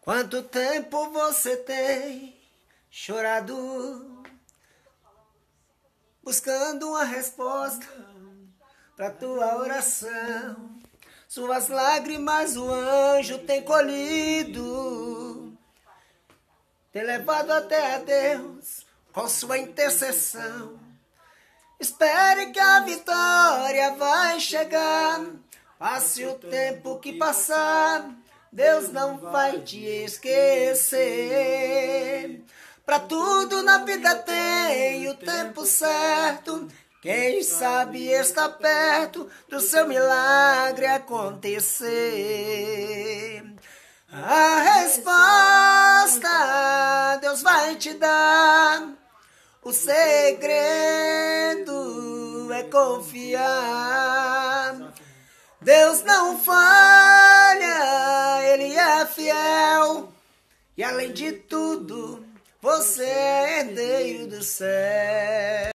Quanto tempo você tem chorado, buscando uma resposta para tua oração? Suas lágrimas o anjo tem colhido, tem levado até a Deus com sua intercessão. Espere que a vitória vai chegar. Passe o tempo que passar, Deus não vai te esquecer. Pra tudo na vida tem o tempo certo. Quem sabe está perto do seu milagre acontecer. A resposta Deus vai te dar. O segredo é confiar. Deus não falha, Ele é fiel. E além de tudo, você é herdeiro do céu.